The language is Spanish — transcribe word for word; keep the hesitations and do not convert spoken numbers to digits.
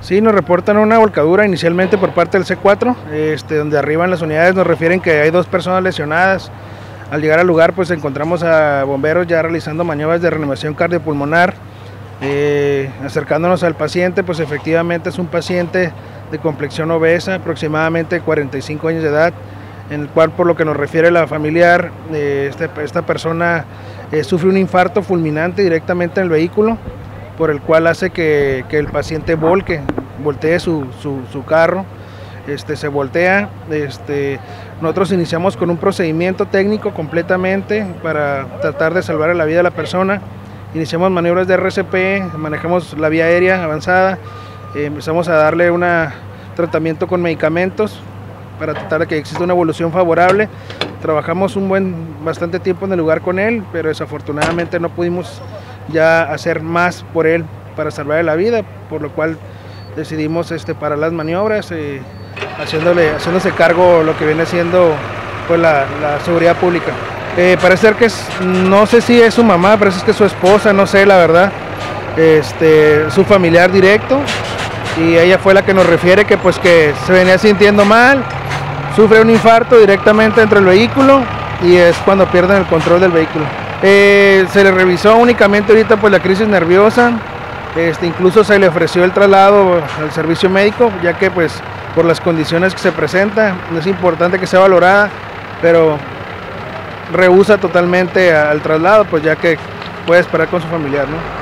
Sí, nos reportan una volcadura inicialmente por parte del C cuatro, este, donde arriban las unidades nos refieren que hay dos personas lesionadas. Al llegar al lugar pues encontramos a bomberos ya realizando maniobras de reanimación cardiopulmonar. Eh, acercándonos al paciente, pues efectivamente es un paciente de complexión obesa, aproximadamente cuarenta y cinco años de edad, en el cual, por lo que nos refiere la familiar, eh, este, esta persona eh, sufre un infarto fulminante directamente en el vehículo, por el cual hace que, que el paciente volque, voltee su, su, su carro, este, se voltea. Este, nosotros iniciamos con un procedimiento técnico completamente para tratar de salvar la vida de la persona. Iniciamos maniobras de R C P, manejamos la vía aérea avanzada, eh, empezamos a darle un tratamiento con medicamentos para tratar de que exista una evolución favorable. Trabajamos un buen, bastante tiempo en el lugar con él, pero desafortunadamente no pudimos ya hacer más por él para salvarle la vida, por lo cual decidimos este, parar las maniobras, eh, haciéndole, haciéndose cargo lo que viene siendo pues, la, la seguridad pública. Eh, parece ser que es, no sé si es su mamá, parece que es su esposa, no sé la verdad, este, su familiar directo, y ella fue la que nos refiere que pues que se venía sintiendo mal, sufre un infarto directamente dentro del vehículo y es cuando pierden el control del vehículo. Eh, se le revisó únicamente ahorita pues la crisis nerviosa, este, incluso se le ofreció el traslado al servicio médico, ya que pues por las condiciones que se presentan es importante que sea valorada, pero rehúsa totalmente al traslado, pues ya que puede esperar con su familiar, ¿no?